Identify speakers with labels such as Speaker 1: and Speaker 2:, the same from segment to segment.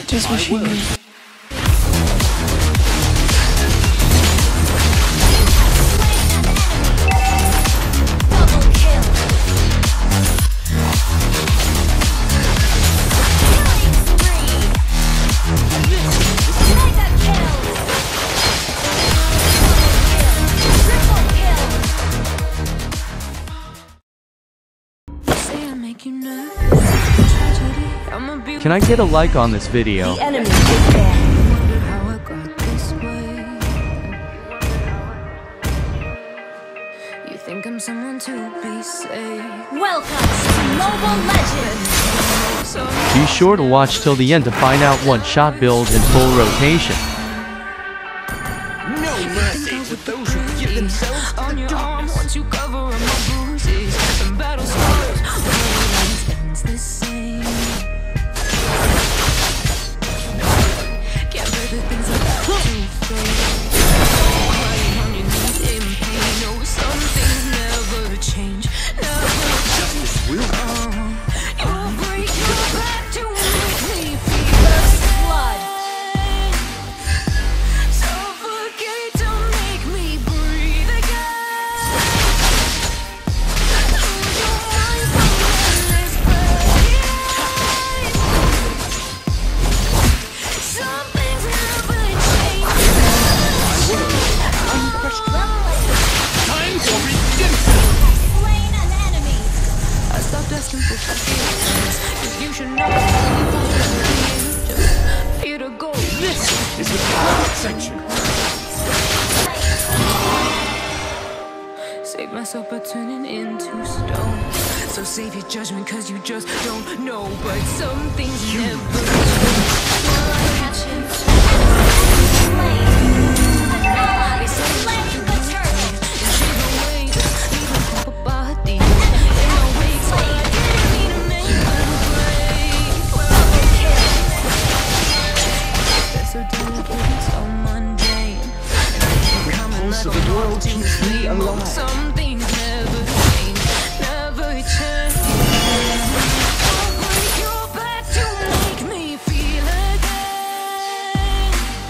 Speaker 1: Just wish you knew.
Speaker 2: Can I get a like on this video?
Speaker 3: The enemy is dead.
Speaker 4: You think I'm someone to be saved?
Speaker 3: Welcome to Mobile Legends!
Speaker 2: Be sure to watch till the end to find out one-shot build in full rotation.
Speaker 4: No mercy to those who give themselves on your arm once you cover up my bruises and battle scars. Ends the same. Can't bear the things I got to face. Crying on your knees in pain. No, some things never change. Never change. You'll break your back to make me feel
Speaker 3: First blood.
Speaker 4: suffocate to make me breathe again. Lose your mind from endless pain. Some things never change.
Speaker 5: Time for redemption!
Speaker 3: Slain an enemy.
Speaker 4: I stopped asking for forgiveness, 'cause you should know just fear to go.
Speaker 5: This is the private section.
Speaker 4: Save myself by turning into stone. So save your judgment, 'cause you just don't know. But some things never change. They say
Speaker 3: Slain the turret.
Speaker 4: shave away, even pop a body. In my wake, so I didn't mean to make them break.
Speaker 3: Double kill.
Speaker 4: They're so delicate, so mundane.
Speaker 5: Pulse of the world keeps me alive.
Speaker 4: Some things never change, never change. I'll break your back to make me feel again.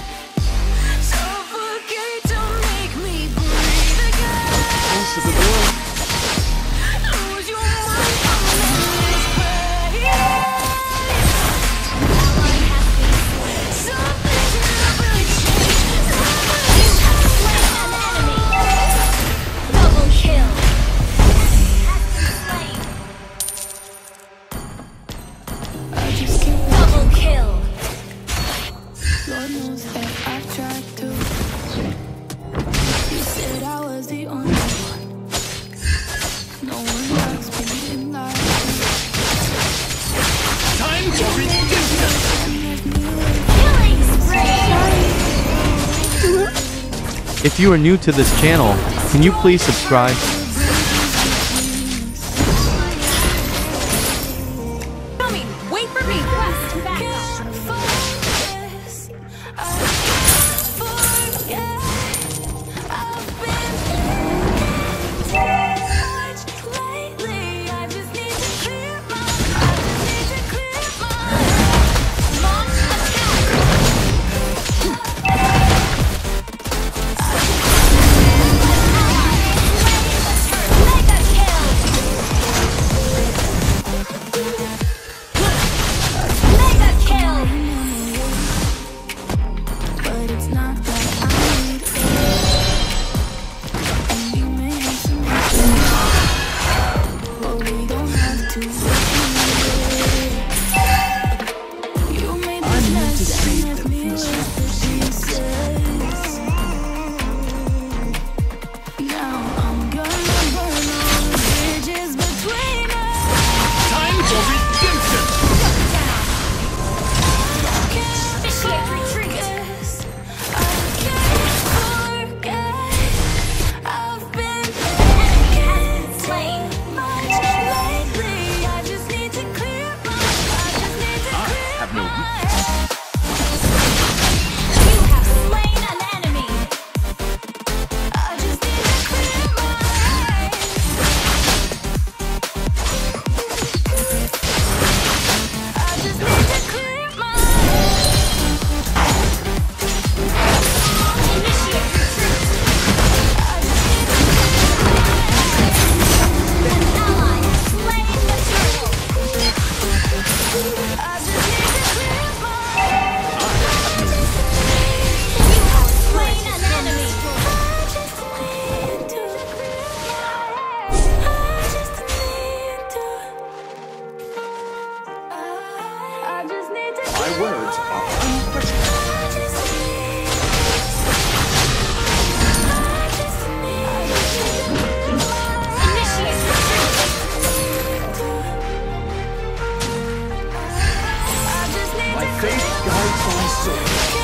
Speaker 4: Suffocate to make me breathe again.
Speaker 5: Pulse of the world.
Speaker 4: Lose your mind from endless pain. Some things never change, never change.
Speaker 3: Slain an enemy. Double kill. Slain. Double kill.
Speaker 6: Lord knows that I've tried to. You said I was the only one. No one likes being in life.
Speaker 5: Time for redemption!
Speaker 3: Killing spree.
Speaker 2: If you are new to this channel, can you please subscribe?
Speaker 3: Coming. Wait for me. Quest back up. Launch attack.
Speaker 5: My words are unquestionable. My faith guides my soul.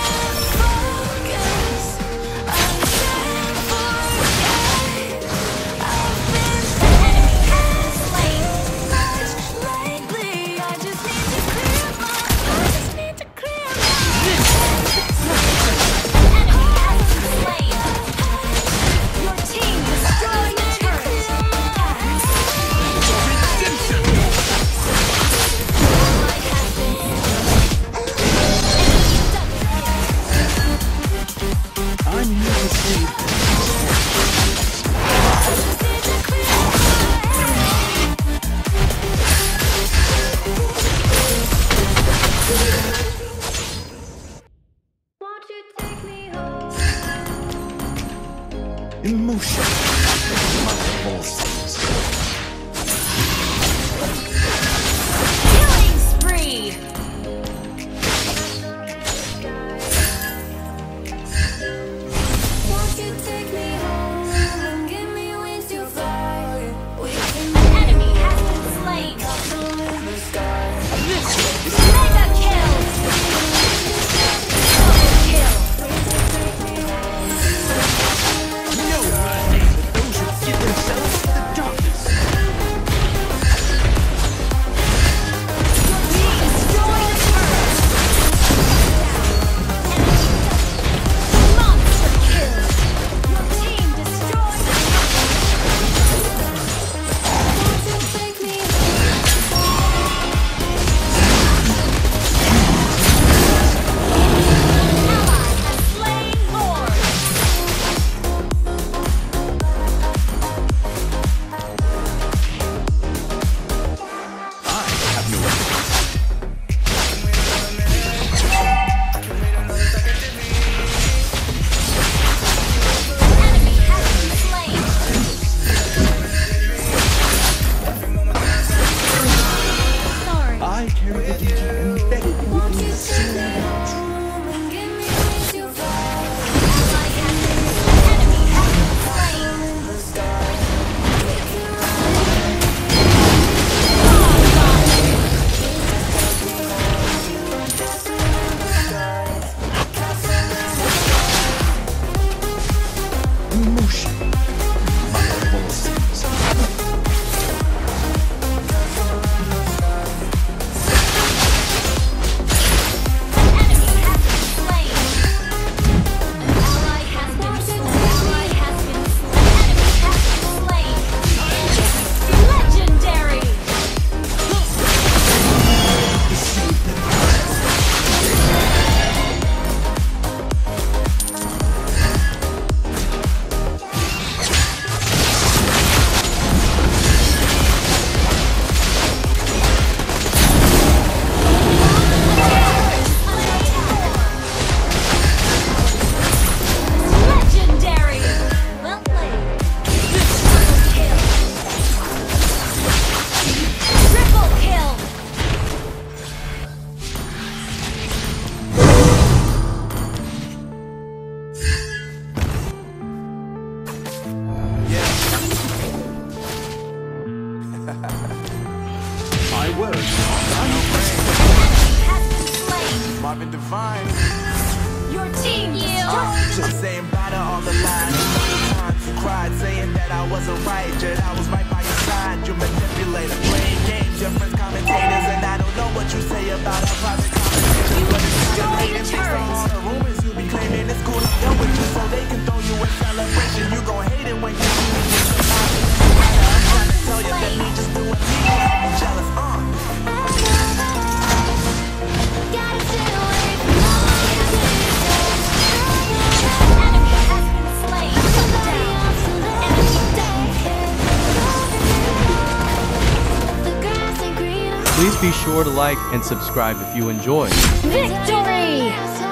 Speaker 5: Emotion. My pulses.
Speaker 3: Killing spree!
Speaker 6: Won't you take me home and give me wings to fly? We can
Speaker 3: Enemy has been slain!
Speaker 6: in the sky.
Speaker 3: Mega kill! Double kill!
Speaker 5: Those who give themselves to the darkness.
Speaker 3: Destroy the turret! Monster kill! Your team destroyed the
Speaker 6: Won't you take me
Speaker 3: ally has slain Lord!
Speaker 5: I have no enemies.
Speaker 3: Enemy has been slain! Sorry.
Speaker 5: I carry the duty embedded within the soul.
Speaker 6: home and give me wings to fly?
Speaker 3: Ally has been enemy has been slain!
Speaker 6: In the sky.
Speaker 5: Emotion. My pulses.
Speaker 3: Enemy has been slain! Ally has been slain! Ally has been slain! Enemy has been slain! Legendary! Legendary! Well played. Triple kill. Triple kill.
Speaker 5: My words are
Speaker 3: Has been slain.
Speaker 1: Marvin Divine,
Speaker 3: Your team destroyed.
Speaker 1: I'm saying bye to all the lies. Times you cried, saying that I wasn't right, yet I was right by your side. You manipulator, playing games, your friends commentators, and I don't know what you say about our private conversations. But it's kind of late and based on all the rumors you be claiming. It's cool, I'm done with you, so they can throw you a celebration. You gon' hate it when you see me with your mouth. I'm trying to tell you that me just doing me will have you jealous.
Speaker 3: Enemy has been slain. Enemy down.
Speaker 2: Please be sure to like and subscribe if you enjoy.
Speaker 3: Victory!